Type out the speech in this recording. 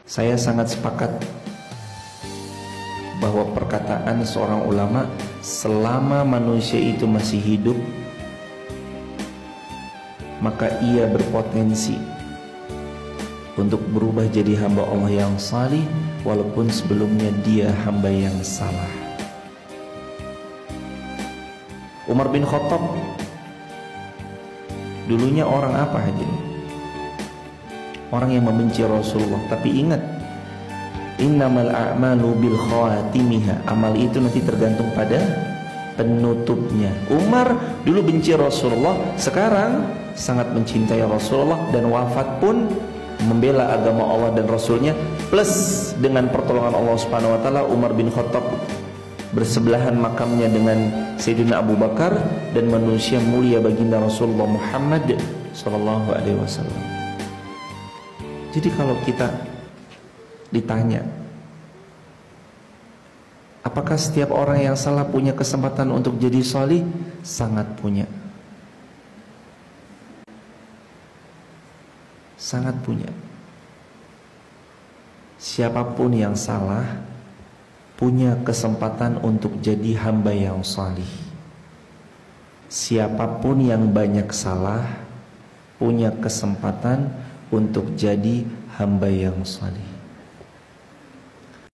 Saya sangat sepakat bahwa perkataan seorang ulama, selama manusia itu masih hidup, maka ia berpotensi untuk berubah jadi hamba Allah yang salih, walaupun sebelumnya dia hamba yang salah. Umar bin Khattab dulunya orang apa aja? Orang yang membenci Rasulullah. Tapi ingat, innamal a'malu bil khawatimiha. Amal itu nanti tergantung pada penutupnya. Umar dulu benci Rasulullah, sekarang sangat mencintai Rasulullah, dan wafat pun membela agama Allah dan Rasulnya. Plus dengan pertolongan Allah Subhanahu wa taala, Umar bin Khattab bersebelahan makamnya dengan Sayyidina Abu Bakar dan manusia mulia baginda Rasulullah Muhammad sallallahu alaihi wasallam. Jadi kalau kita ditanya, apakah setiap orang yang salah punya kesempatan untuk jadi salih? Sangat punya. Sangat punya. Siapapun yang salah punya kesempatan untuk jadi hamba yang salih. Siapapun yang banyak salah punya kesempatan untuk jadi hamba yang salih.